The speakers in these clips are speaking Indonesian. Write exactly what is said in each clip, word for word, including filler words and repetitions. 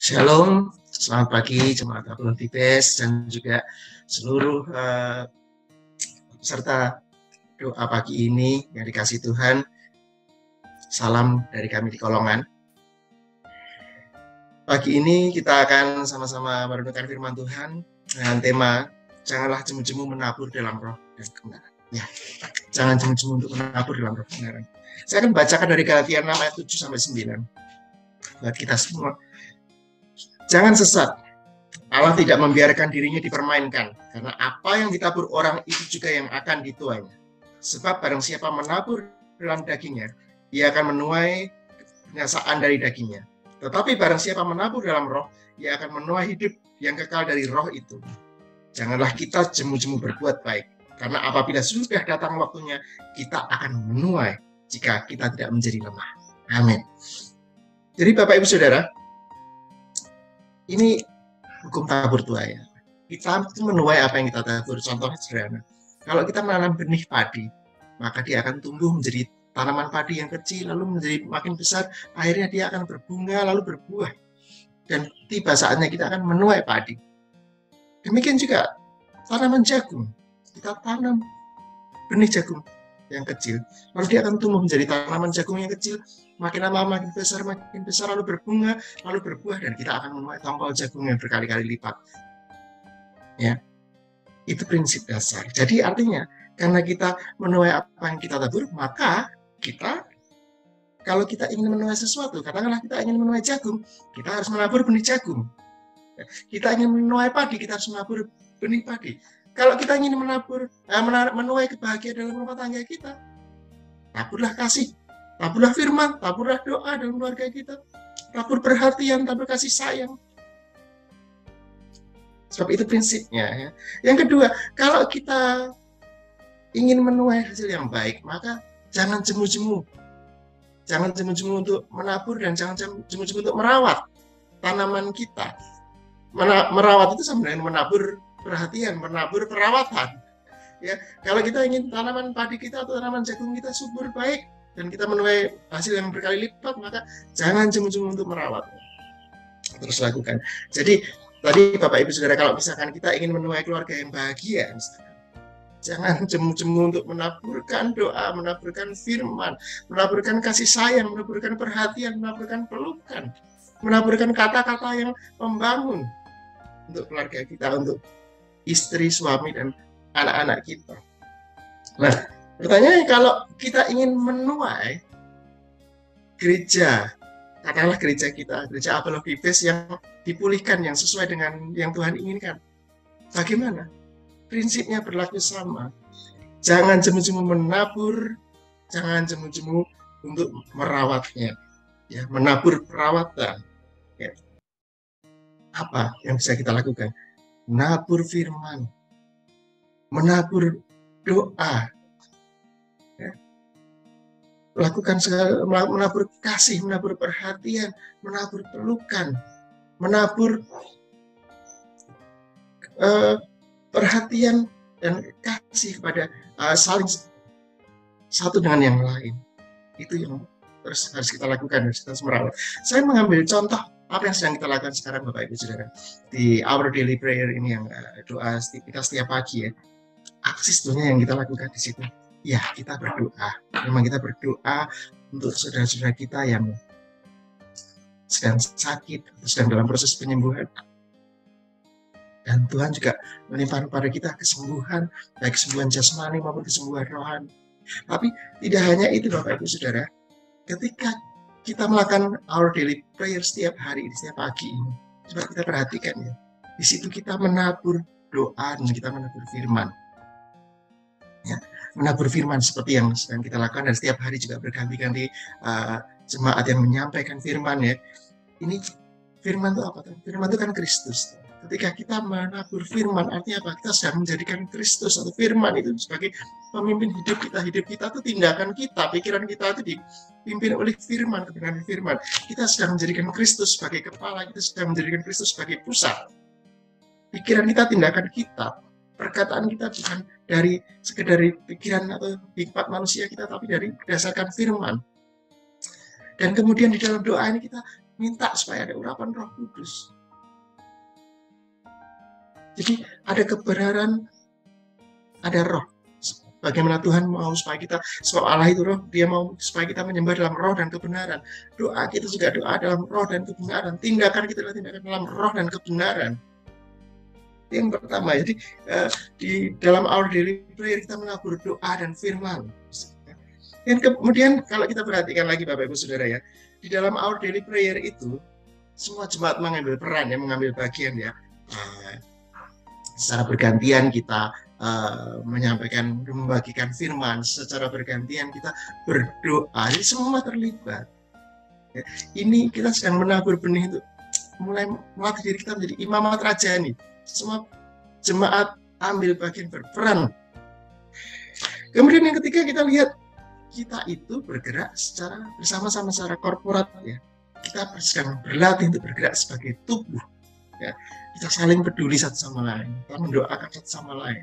Shalom, selamat pagi jemaat Abdul Tibes dan juga seluruh uh, peserta doa pagi ini yang dikasih Tuhan. Salam dari kami di Kolongan. Pagi ini kita akan sama-sama merenungkan firman Tuhan dengan tema janganlah jemu-jemu menabur dalam roh dan kebenaran. Ya, jangan jemu-jemu untuk menabur dalam roh dan kebenaran. Saya akan bacakan dari Galatia enam ayat tujuh sampai sembilan buat kita semua. Jangan sesat. Allah tidak membiarkan dirinya dipermainkan, karena apa yang ditabur orang itu juga yang akan dituainya. Sebab barang siapa menabur dalam dagingnya, ia akan menuai binasaan dari dagingnya. Tetapi barang siapa menabur dalam roh, ia akan menuai hidup yang kekal dari roh itu. Janganlah kita jemu-jemu berbuat baik, karena apabila sudah datang waktunya, kita akan menuai jika kita tidak menjadi lemah. Amin. Jadi Bapak Ibu Saudara, ini hukum tabur tuai. Kita menuai apa yang kita tabur. Contohnya sederhana. Kalau kita menanam benih padi, maka dia akan tumbuh menjadi tanaman padi yang kecil, lalu menjadi makin besar. Akhirnya dia akan berbunga, lalu berbuah. Dan tiba saatnya kita akan menuai padi. Demikian juga tanaman jagung. Kita tanam benih jagung yang kecil, lalu dia akan tumbuh menjadi tanaman jagung yang kecil, makin lama makin besar, makin besar, lalu berbunga, lalu berbuah, dan kita akan menuai tongkol jagung yang berkali-kali lipat. Ya, itu prinsip dasar. Jadi artinya, karena kita menuai apa yang kita tabur, maka kita, kalau kita ingin menuai sesuatu, katakanlah kita ingin menuai jagung, kita harus menabur benih jagung. Kita ingin menuai padi, kita harus menabur benih padi. Kalau kita ingin menabur, eh, menuai kebahagiaan dalam rumah tangga kita, taburlah kasih, taburlah firman, taburlah doa dalam keluarga kita, tabur perhatian, tabur kasih sayang. Sebab itu prinsipnya. Ya. Yang kedua, kalau kita ingin menuai hasil yang baik, maka jangan jemu-jemu. Jangan jemu-jemu untuk menabur dan jangan jemu-jemu untuk merawat tanaman kita. Merawat itu sama dengan menabur perhatian, menabur perawatan. Ya, kalau kita ingin tanaman padi kita atau tanaman jagung kita subur baik dan kita menuai hasil yang berkali lipat, maka jangan jemu-jemu untuk merawatnya. Terus lakukan. Jadi tadi Bapak Ibu Saudara, kalau misalkan kita ingin menuai keluarga yang bahagia, jangan jemu-jemu untuk menaburkan doa, menaburkan firman, menaburkan kasih sayang, menaburkan perhatian, menaburkan pelukan, menaburkan kata-kata yang membangun untuk keluarga kita, untuk istri, suami, dan anak-anak kita. Nah, pertanyaannya, kalau kita ingin menuai gereja, katakanlah gereja kita, gereja Abdul Tibes yang dipulihkan, yang sesuai dengan yang Tuhan inginkan, bagaimana? Prinsipnya berlaku sama. Jangan jemu-jemu menabur, jangan jemu-jemu untuk merawatnya. Ya, menabur perawatan. Ya. Apa yang bisa kita lakukan? Menabur firman, menabur doa, ya. Lakukan segala, menabur kasih, menabur perhatian, menabur pelukan, menabur uh, perhatian dan kasih kepada uh, saling satu dengan yang lain. Itu yang terus harus kita lakukan, harus kita merawat. Saya mengambil contoh apa yang sedang kita lakukan sekarang Bapak Ibu Saudara di Our Daily Prayer ini, yang uh, doa kita setiap pagi ya. Aksi sebetulnya yang kita lakukan di situ, ya kita berdoa. Memang kita berdoa untuk saudara-saudara kita yang sedang sakit, sedang dalam proses penyembuhan. Dan Tuhan juga melimpahkan pada kita kesembuhan, baik kesembuhan jasmani maupun kesembuhan rohani. Tapi tidak hanya itu Bapak Ibu Saudara, ketika kita melakukan Our Daily Prayer setiap hari, setiap pagi ini, coba kita perhatikan ya, di situ kita menabur doa dan kita menabur firman. Ya, menabur firman seperti yang sedang kita lakukan, dan setiap hari juga berganti-ganti uh, jemaat yang menyampaikan firman ya. Ini firman itu apa? Firman itu kan Kristus. Ketika kita menabur firman, artinya apa? Kita sedang menjadikan Kristus atau firman itu sebagai pemimpin hidup kita. Hidup kita itu tindakan kita, pikiran kita itu dipimpin oleh firman, kebenaran firman. Kita sedang menjadikan Kristus sebagai kepala, kita sedang menjadikan Kristus sebagai pusat. Pikiran kita, tindakan kita, perkataan kita bukan dari sekedar pikiran atau hikmat manusia kita, tapi dari berdasarkan firman. Dan kemudian di dalam doa ini kita minta supaya ada urapan Roh Kudus. Jadi ada kebenaran, ada roh. Bagaimana Tuhan mau supaya kita, sebab Allah itu roh, dia mau supaya kita menyembah dalam roh dan kebenaran. Doa kita juga doa dalam roh dan kebenaran. Tindakan kita adalah tindakan dalam roh dan kebenaran. Yang pertama, jadi uh, di dalam our daily prayer kita menabur doa dan firman. Dan kemudian kalau kita perhatikan lagi Bapak Ibu Saudara ya, di dalam our daily prayer itu semua jemaat mengambil peran ya, mengambil bagian ya. Uh, secara bergantian kita uh, menyampaikan, membagikan firman, secara bergantian kita berdoa. Jadi semua terlibat. Ya, ini kita sedang menabur benih untuk mulai melatih diri kita menjadi imamat rajani. Semua jemaat ambil bagian, berperan. Kemudian yang ketiga kita lihat kita itu bergerak secara bersama-sama secara korporat ya. Kita sedang berlatih untuk bergerak sebagai tubuh. Ya, kita saling peduli satu sama lain, kita mendoakan satu sama lain.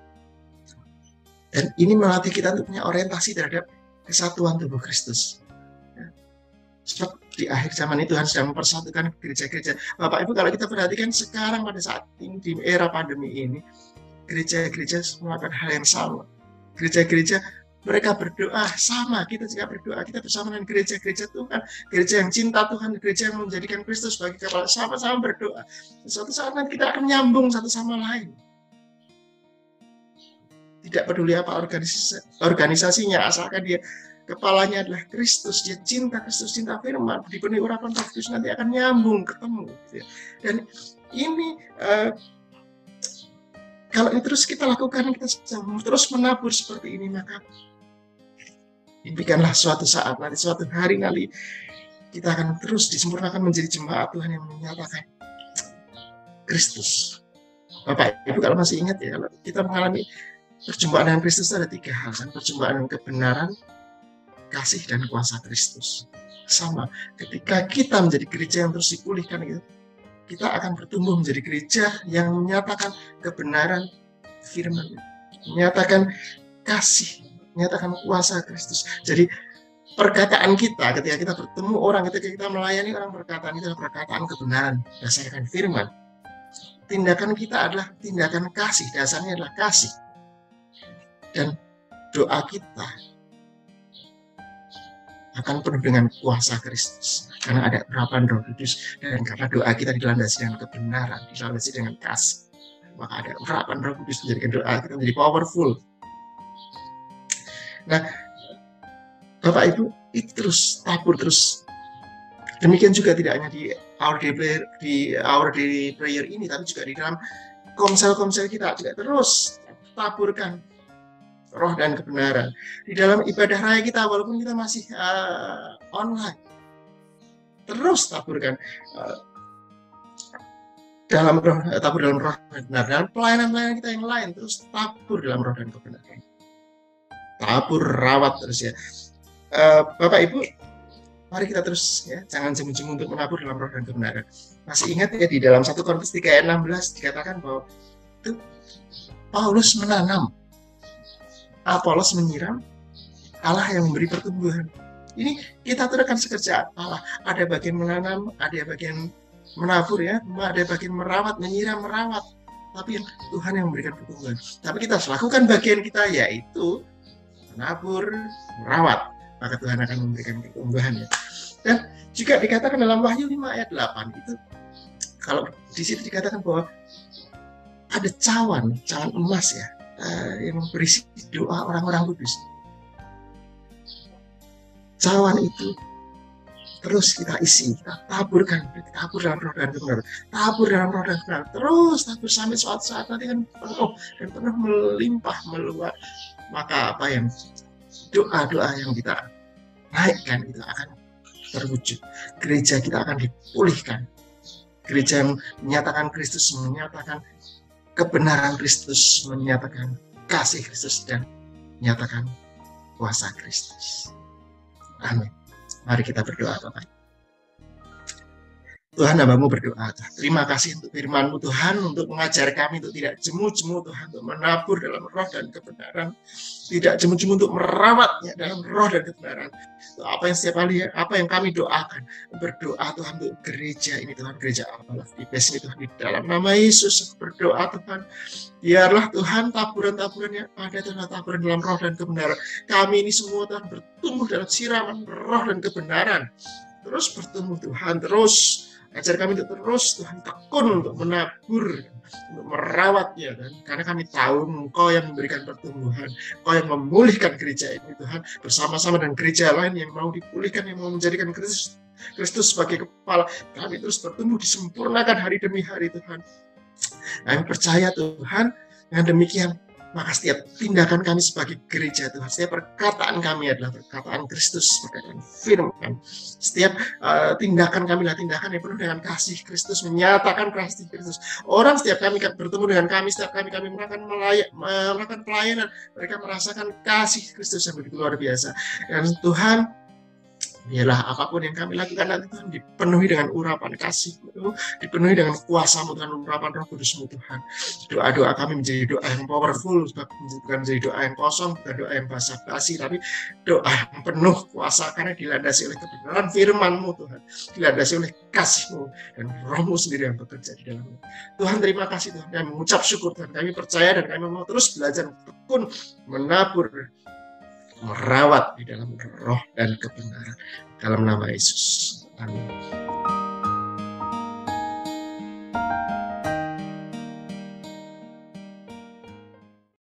Dan ini melatih kita untuk punya orientasi terhadap kesatuan tubuh Kristus. Ya. Sebab di akhir zaman ini Tuhan sedang mempersatukan gereja-gereja. Bapak Ibu kalau kita perhatikan sekarang pada saat ini di era pandemi ini, gereja-gereja melakukan hal yang sama. Gereja-gereja mereka berdoa sama, kita juga berdoa, kita bersama dengan gereja-gereja Tuhan, gereja yang cinta Tuhan, gereja yang menjadikan Kristus sebagai kepala, sama-sama berdoa. Suatu saat nanti kita akan nyambung satu sama lain. Tidak peduli apa organisasi, organisasinya, asalkan dia kepalanya adalah Kristus, dia cinta Kristus, cinta firman, dipenuhi urapan Roh Kudus, nanti akan nyambung, ketemu. Dan ini uh, kalau ini terus kita lakukan, kita terus menabur seperti ini, maka impikanlah suatu saat, nanti suatu hari nanti kita akan terus disempurnakan menjadi jemaat Tuhan yang menyatakan Kristus. Bapak Ibu kalau masih ingat ya, kalau kita mengalami perjumpaan dengan Kristus ada tiga hal, kan? Perjumpaan dengan kebenaran, kasih, dan kuasa Kristus. Sama, ketika kita menjadi gereja yang terus dipulihkan gitu, kita akan bertumbuh menjadi gereja yang menyatakan kebenaran firman, menyatakan kasih, menyatakan kuasa Kristus. Jadi perkataan kita ketika kita bertemu orang, ketika kita melayani orang, perkataan kita adalah perkataan kebenaran berdasarkan firman. Tindakan kita adalah tindakan kasih, dasarnya adalah kasih. Dan doa kita akan penuh dengan kuasa Kristus karena ada urapan Roh Kudus, dan karena doa kita dilandasi dengan kebenaran, dilandasi dengan kasih, maka ada urapan Roh Kudus menjadikan doa kita menjadi powerful. Nah, Bapak Ibu, itu terus tabur terus. Demikian juga tidak hanya di our daily prayer, di our daily prayer ini, tapi juga di dalam komsel-komsel kita juga terus taburkan roh dan kebenaran. Di dalam ibadah raya kita, walaupun kita masih uh, online, terus taburkan uh, dalam roh, tabur dalam roh dan kebenaran. Dalam pelayanan-pelayanan kita yang lain, terus tabur dalam roh dan kebenaran. Tabur, rawat terus ya. Uh, Bapak Ibu, mari kita terus ya, jangan jemu-jemu untuk menabur dalam roh dan kebenaran. Masih ingat ya di dalam satu Korintus tiga ayat enam belas dikatakan bahwa itu Paulus menanam, Apolos menyiram, Allah yang memberi pertumbuhan. Ini kita tuh akan sekerja Allah. Ada bagian menanam, ada bagian menabur ya, ada bagian merawat, menyiram, merawat. Tapi Tuhan yang memberikan pertumbuhan. Tapi kita harus lakukan bagian kita, yaitu menabur, merawat. Maka Tuhan akan memberikan pertumbuhan ya. Dan juga dikatakan dalam Wahyu lima ayat delapan itu, kalau di situ dikatakan bahwa ada cawan, cawan emas ya, uh, yang berisi doa orang-orang kudus. Cawan itu terus kita isi, kita taburkan, kita tabur dalam roh dan kebenaran, tabur dalam roh dan kebenaran, terus tabur sampai suatu saat nanti kan penuh dan penuh melimpah meluap. Maka apa yang doa-doa yang kita naikkan itu akan terwujud. Gereja kita akan dipulihkan. Gereja yang menyatakan Kristus, menyatakan kebenaran Kristus, menyatakan kasih Kristus, dan menyatakan kuasa Kristus. Amin. Mari kita berdoa, Bapak. Tuhan, hambamu berdoa, Tuhan. Terima kasih untuk firman-Mu, Tuhan, untuk mengajar kami untuk tidak jemu-jemu, Tuhan, untuk menabur dalam roh dan kebenaran. Tidak jemu-jemu untuk merawatnya dalam roh dan kebenaran. Apa yang setiap kali, apa yang kami doakan, berdoa, Tuhan, untuk gereja ini, Tuhan, gereja Allah di base ini, Tuhan, di dalam nama Yesus, berdoa, Tuhan. Biarlah, Tuhan, taburan-taburan yang ada, Tuhan, taburan dalam roh dan kebenaran. Kami ini semua, Tuhan, bertumbuh dalam siraman roh dan kebenaran. Terus bertumbuh, Tuhan, terus ajar kami untuk terus, Tuhan, tekun untuk menabur, untuk merawatnya, Tuhan. Karena kami tahu Engkau yang memberikan pertumbuhan, Engkau yang memulihkan gereja ini, Tuhan, bersama-sama dengan gereja lain yang mau dipulihkan, yang mau menjadikan Kristus, Kristus sebagai kepala. Kami terus bertumbuh, disempurnakan hari demi hari, Tuhan. Kami percaya, Tuhan, dengan demikian, maka setiap tindakan kami sebagai gereja, Tuhan, setiap perkataan kami adalah perkataan Kristus, perkataan firman. Setiap uh, tindakan kami adalah tindakan yang penuh dengan kasih Kristus, menyatakan kasih Kristus. Orang setiap kami bertemu dengan kami, setiap kami kami melakukan, melay- melakukan pelayanan, mereka merasakan kasih Kristus yang begitu luar biasa. Dan Tuhan, biarlah apapun yang kami lakukan nanti, Tuhan, dipenuhi dengan urapan kasih-Mu, dipenuhi dengan kuasa-Mu, Tuhan, urapan Roh Kudus-Mu, Tuhan. Doa-doa kami menjadi doa yang powerful, bukan menjadi doa yang kosong, bukan doa yang basa-basi, tapi doa yang penuh kuasa, karena dilandasi oleh kebenaran firman-Mu, Tuhan, dilandasi oleh kasih-Mu, dan Roh-Mu sendiri yang bekerja di dalamnya. Tuhan, terima kasih, Tuhan. Kami mengucap syukur, Tuhan. Kami percaya dan kami mau terus belajar tekun menabur, merawat di dalam roh dan kebenaran. Dalam nama Yesus. Amin.